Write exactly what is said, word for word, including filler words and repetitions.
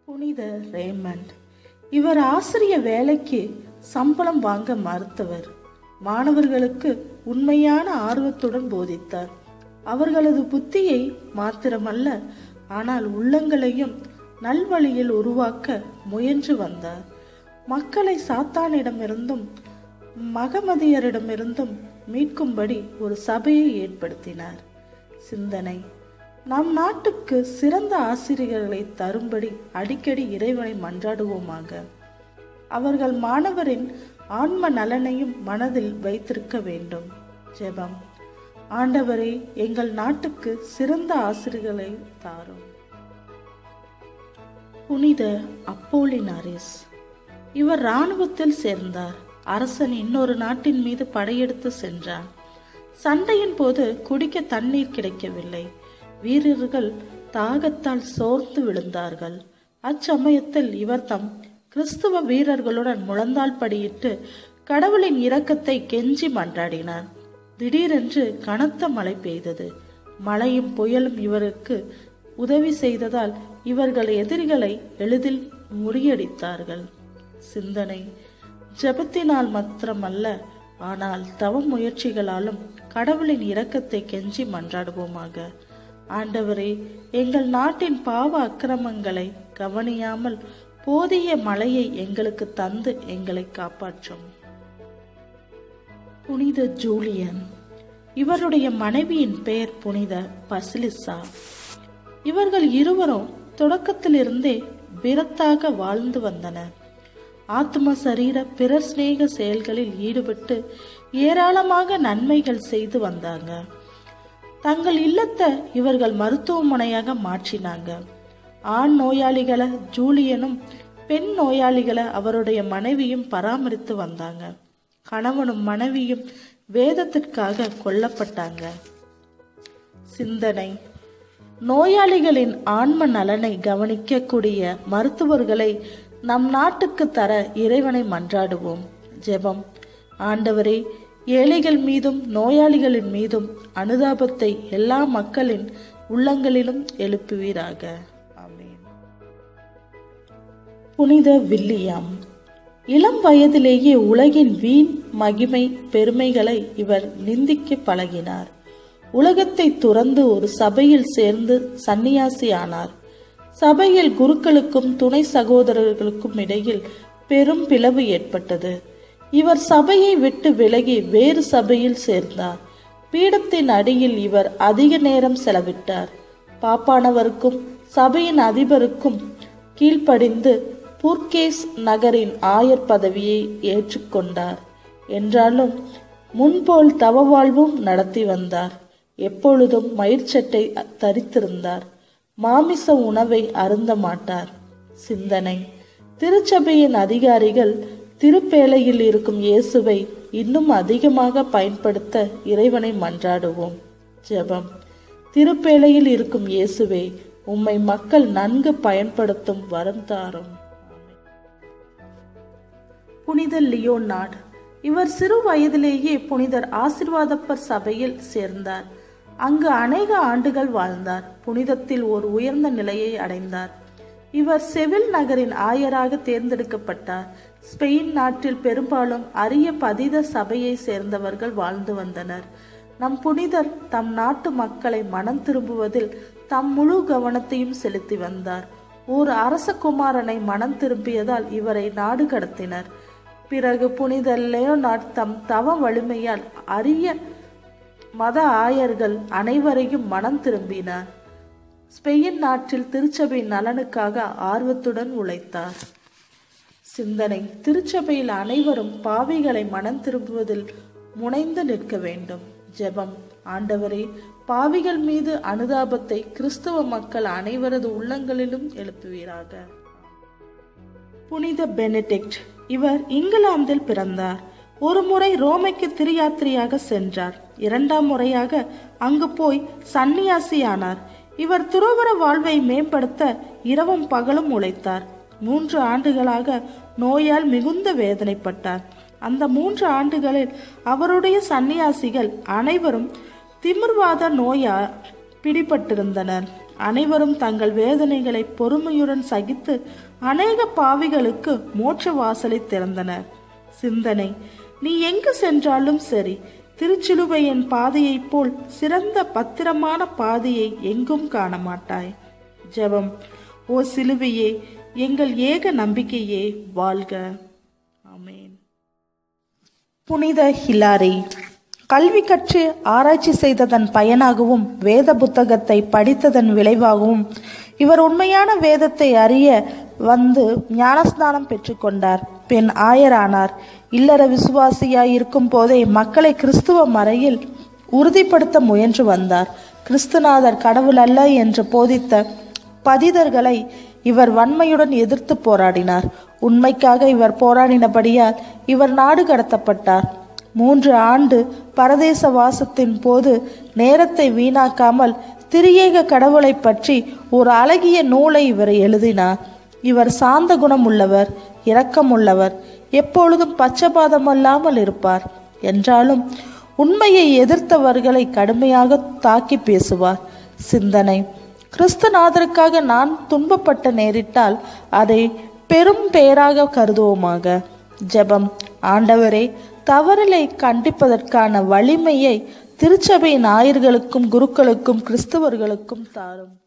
புனித ரேமண்ட். இவர் ஆசிரிய வேலைக்கு சம்பளம் வாங்க மறுத்தவர். மாணவர்களுக்கு உண்மையான ஆர்வத்துடன் போதித்தார். அவர்களது புத்தியை மாத்திரமல்ல, ஆனால் உள்ளங்களையும் நல்வழியில் உருவாக்க முயன்று வந்தார். மக்களை சாத்தானிடமிருந்தும் மகமதியரிடமிருந்தும் மீட்கும்படி ஒரு சபையை ஏற்படுத்தினார். சிந்தனை: நம் நாட்டுக்கு சிறந்த ஆசிரியர்களை தரும்படி அடிக்கடி இறைவனை மன்றாடுவோமாக. அவர்கள் மாணவரின் ஆன்ம நலனையும் மனதில் வைத்திருக்க வேண்டும். ஜெபம்: ஆண்டவரே, எங்கள் நாட்டுக்கு சிறந்த ஆசிரியர்களை தாரும். புனித அப்போலினாரிஸ். இவர் இராணுவத்தில் சேர்ந்தார். அரசன் இன்னொரு நாட்டின் மீது படையெடுத்து சென்றான். சண்டையின் போது குடிக்க தண்ணீர் கிடைக்கவில்லை. வீரர்கள் தாகத்தால் சோர்ந்து விழுந்தார்கள். அச்சமயத்தில் இவர் தம் கிறிஸ்துவ வீரர்களுடன் முழந்தாள் படியிட்டு கடவுளின் இரக்கத்தை கெஞ்சி மன்றாடினார். திடீரென்று கனத்த மழை பெய்தது. மழையும் புயலும் இவருக்கு உதவி செய்ததால் இவர்கள் எதிரிகளை எளிதில் முறியடித்தார்கள். சிந்தனை: ஜெபத்தினால் மாத்திரமல்ல, ஆனால் தவ முயற்சிகளாலும் கடவுளின் இரக்கத்தை கெஞ்சி மன்றாடுவோமாக. ஆண்டவரே, எங்கள் நாட்டின் பாவ அக்கிரமங்களை கவனியாமல் போதிய மழையை எங்களுக்கு தந்து எங்களை காப்பாற்றும். புனித ஜூலியன். இவருடைய மனைவியின் பெயர் புனித பசிலிசா. இவர்கள் இருவரும் தொடக்கத்திலிருந்தே விரத்தாக வாழ்ந்து வந்தனர். ஆத்ம சரீர பிறர் சிநேக செயல்களில் ஈடுபட்டு ஏராளமாக நன்மைகள் செய்து வந்தாங்க. தங்கள் இல்லத்தை இவர்கள் மருத்துவமனையாக மாற்றினாங்க. ஆண் நோயாளிகளை ஜூலியனும் பெண் நோயாளிகளை அவருடைய மனைவியும் பராமரித்து வந்தாங்க. கணவனும் மனைவியும் வேதத்திற்காக கொல்லப்பட்டாங்க. சிந்தனை: நோயாளிகளின் ஆன்ம நலனை கவனிக்கக்கூடிய மருத்துவர்களை நம் நாட்டுக்கு தர இறைவனை மன்றாடுவோம். ஜெபம்: ஆண்டவரே, ஏழைகள் மீதும் நோயாளிகளின் மீதும் அனுதாபத்தை எல்லா மக்களின் உள்ளங்களிலும் எழுப்புவீராக. ஆமென். புனித வில்லியம். இளம் வயதிலேயே உலகின் வீண் மகிமை பெருமைகளை இவர் நிந்திக்க பழகினார். உலகத்தை துறந்து ஒரு சபையில் சேர்ந்து சன்னியாசி ஆனார். சபையில் குருக்களுக்கும் துணை சகோதரர்களுக்கும் இடையில் பெரும் பிளவு ஏற்பட்டது. இவர் சபையை விட்டு விலகி வேறு சபையில் சேர்ந்தார். பீடத்தின் அடியில் இவர் அதிக நேரம் செலவிட்டார். பாப்பானவருக்கும் சபையின் அதிபருக்கும் கீழ்ப்படிந்து புர்கேஸ் நகரின் ஆயர் பதவியை ஏற்றுக்கொண்டார். என்றாலும் முன்போல் தவ வாழ்வும் நடத்தி வந்தார். எப்பொழுதும் மயிர்ச்சட்டை தரித்திருந்தார். மாமிச உணவை அருந்த மாட்டார். சிந்தனை: திருச்சபையின் அதிகாரிகள் திருப்பேழையில் இருக்கும் இயேசுவை இன்னும் அதிகமாக பயன்படுத்த இறைவனை மன்றாடுவோம். ஜெபம்: திருப்பேழையில் இருக்கும் இயேசுவை உம்மை மக்கள் நன்கு பயன்படுத்தும் வரம் தாரும். புனித லியோனார்ட். இவர் சிறு வயதிலேயே புனிதர் ஆசிர்வாதப்பர் சபையில் சேர்ந்தார். அங்கு அநேக ஆண்டுகள் வாழ்ந்தார். புனிதத்தில் ஒரு உயர்ந்த நிலையை அடைந்தார். இவர் செவில் நகரின் ஆயராக தேர்ந்தெடுக்கப்பட்டார். ஸ்பெயின் நாட்டில் பெரும்பாலும் அரிய பதித சபையை சேர்ந்தவர்கள் வாழ்ந்து வந்தனர். நம் புனிதர் தம் நாட்டு மக்களை மனம் திரும்புவதில் தம் முழு கவனத்தையும் செலுத்தி வந்தார். ஒரு அரசகுமாரனை மனம் திரும்பியதால் இவரை நாடு கடத்தினர். பிறகு புனித லியோனார்ட் தம் தவ வலிமையால் அரிய மத ஆயர்கள் அனைவரையும் மனம் திரும்பினார். ஸ்பெயின் நாட்டில் திருச்சபை நலனுக்காக ஆர்வத்துடன் உழைத்தார். சிந்தனை: திருச்சபையில் அனைவரும் பாவிகளை மனம் திரும்புவதில் முனைந்து நிற்க வேண்டும். ஜெபம்: ஆண்டவரே, பாவிகள் மீது அனுதாபத்தை கிறிஸ்தவ மக்கள் அனைவரது உள்ளங்களிலும் எழுப்புவீராக. புனித பெனடிக்ட். இவர் இங்கிலாந்தில் பிறந்தார். ஒரு முறை ரோமைக்கு திரியாத்திரியாக சென்றார். இரண்டாம் முறையாக அங்கு போய் சன்னியாசியானார். இவர் துறவற வாழ்வை மேம்படுத்த இரவும் பகலும் உழைத்தார். மூன்று ஆண்டுகளாக நோயால் மிகுந்த வேதனைப்பட்டார். அந்த மூன்று ஆண்டுகளில் அவருடைய சன்னியாசிகள் அனைவரும் திமிர்வாத நோயால் பிடிபட்டிருந்தனர். அனைவரும் தங்கள் வேதனைகளை பொறுமையுடன் சகித்து அநேக பாவிகளுக்கு மோட்ச வாசலை திறந்தனர். சிந்தனை: நீ எங்கு சென்றாலும் சரி, திருச்சிலுவையின் பாதையைப் போல் சிறந்த பத்திரமான பாதையை எங்கும் காண மாட்டாய். ஜெபம்: ஓ சிலுவையே, எங்கள் ஏக நம்பிக்கையே, வாழ்க. ஆமென். புனித ஹிலாரி. கல்வி கற்று ஆராய்ச்சி செய்ததன் பயனாகவும் வேத புத்தகத்தை படித்ததன் விளைவாகவும் இவர் உண்மையான வேதத்தை அறிய வந்து ஞானஸ்நானம் பெற்றுக்கொண்டார். பின் ஆயரானார். இல்லற விசுவாசியாய் இருக்கும் போதே மக்களை கிறிஸ்துவ மறையில் உறுதிப்படுத்த முயன்று வந்தார். கிறிஸ்துநாதர் கடவுள் அல்ல என்று போதித்த பதிதர்களை இவர் வன்மையுடன் எதிர்த்து போராடினார். உண்மைக்காக இவர் போராடினபடியால் இவர் நாடு கடத்தப்பட்டார். மூன்று ஆண்டு பரதேச வாசத்தின் போது நேரத்தை வீணாக்காமல் திரியேக கடவுளை பற்றி ஒரு அழகிய நூலை இவர் எழுதினார். இவர் சாந்த குணம் உள்ளவர், இரக்கம் உள்ளவர், எப்பொழுதும் பச்சபாதமல்லாமல் இருப்பார். என்றாலும் உண்மையை எதிர்த்தவர்களை கடுமையாக தாக்கி பேசுவார். சிந்தனை: கிறிஸ்துநாதருக்காக நான் துன்பப்பட்ட நேரிட்டால் அதை பெரும் பேராக கருதுவோமாக. ஜெபம்: ஆண்டவரே, தவறுகளை கண்டிப்பதற்கான வலிமையை திருச்சபை ஞாயிர்களுக்கும் குருக்களுக்கும் கிறிஸ்தவர்களுக்கும் தாரும்.